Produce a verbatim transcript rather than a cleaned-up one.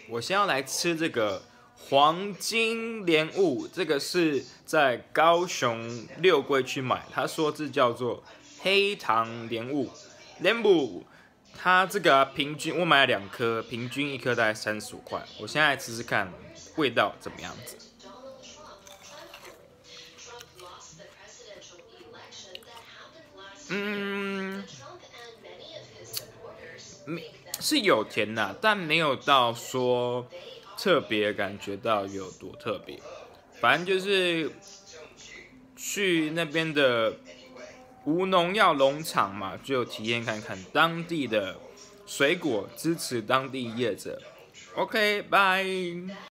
我先要来吃这个黄金莲雾，这个是在高雄六龟区买，他说这叫做黑糖莲雾，莲雾。它这个、啊、平均我买了两颗，平均一颗大概三十五块。我现在来吃吃看味道怎么样子。嗯，是有甜的，但没有到说特别感觉到有多特别。反正就是去那边的无农药农场嘛，就有体验看看当地的水果，支持当地业者。OK，拜。